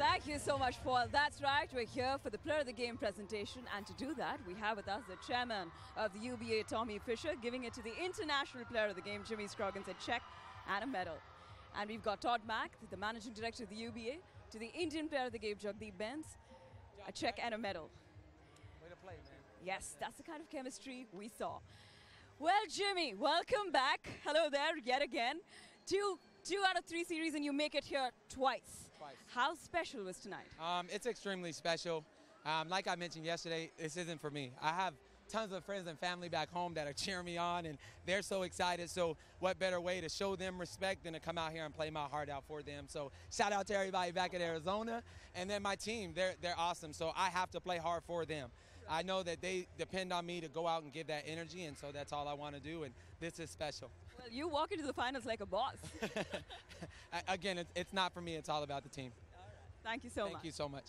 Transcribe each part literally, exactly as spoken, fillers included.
Thank you so much, Paul. That's right. We're here for the Player of the Game presentation. And to do that, we have with us the chairman of the U B A, Tommy Fisher, giving it to the International Player of the Game, Jimmy Scroggins, a check and a medal. And we've got Todd Mack, the managing director of the U B A, to the Indian Player of the Game, Jagdeep Benz, a check and a medal. Way to play, man. Yes, that's the kind of chemistry we saw. Well, Jimmy, welcome back. Hello there, yet again. Two, two out of three series, and you make it here twice. Twice. How special was tonight? Um, it's extremely special. Um, like I mentioned yesterday, this isn't for me. I have tons of friends and family back home that are cheering me on, and they're so excited. So what better way to show them respect than to come out here and play my heart out for them. So shout out to everybody back in Arizona. And then my team, they're, they're awesome. So I have to play hard for them. I know that they depend on me to go out and give that energy, and so that's all I want to do, and this is special. Well, you walk into the finals like a boss. Again, it's, it's not for me. It's all about the team. All right. Thank you so Thank much. Thank you so much.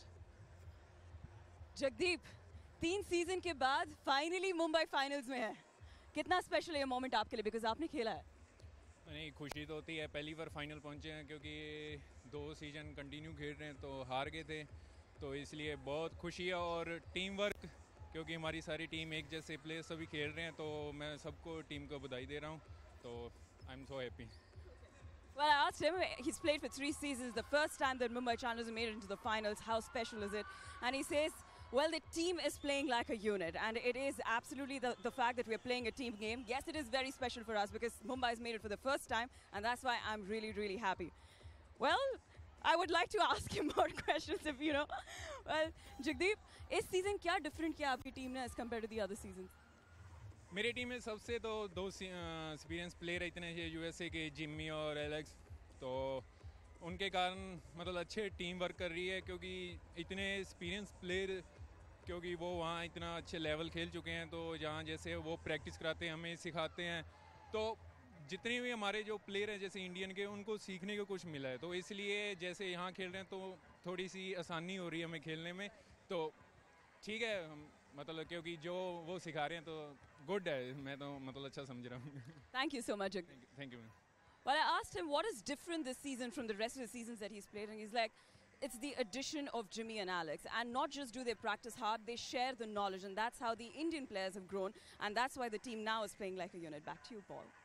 Jagdeep, तीन season के बाद finally Mumbai finals में है. कितना special है ये moment आपके लिए, बिकॉज आपने खेला है? नहीं, खुशी तो होती है. पहली बार फाइनल पहुंचे हैं, क्योंकि दो सीजन कंटिन्यू खेल रहे हैं तो हार गए थे, तो इसलिए बहुत खुशी है. और टीम वर्क, क्योंकि हमारी सारी टीम एक जैसे प्लेयर्स सभी खेल रहे हैं, तो मैं सबको टीम को बधाई दे रहा हूँ. तो I am so happy. Well, I asked him, he's played for three seasons, the first time that Mumbai Challengers made it into the finals, how special is it? And he says, well, the team is playing like a unit, and it is absolutely the, the fact that we're playing a team game. Yes, it is very special for us because Mumbai has made it for the first time, and that's why I'm really, really happy. Well, I would like to ask him more questions if, you know. Well, Jagdeep, इस season क्या different किया आपकी team ने as compared to the other seasons? मेरी team में सबसे तो दो एक्सपीरियंस प्लेयर इतने हैं, यूएसए के जिम्मी और एलेक्स, तो उनके कारण मतलब अच्छे टीम वर्क कर रही है, क्योंकि इतने एक्सपीरियंस प्लेयर, क्योंकि वो वहाँ इतना अच्छे लेवल खेल चुके हैं, तो जहाँ जैसे वो प्रैक्टिस कराते हैं, हमें सिखाते हैं, तो जितने भी हमारे जो प्लेयर हैं जैसे इंडियन के, उनको सीखने को कुछ मिला है. तो इसलिए जैसे यहाँ खेल रहे हैं तो थोड़ी सी आसानी हो रही है हमें खेलने में. तो ठीक है, मतलब क्योंकि जो वो सिखा रहे हैं तो गुड है, मैं तो मतलब अच्छा समझ रहा हूँ. Thank you so much. Thank you. Well, I asked him what is different this season from the rest of the seasons that he's played, and he's like, it's the addition of Jimmy and Alex. And not just do they practice hard, they share the knowledge, and that's how the Indian players have grown, and that's why the team now is playing like a unit. Back to you, Paul.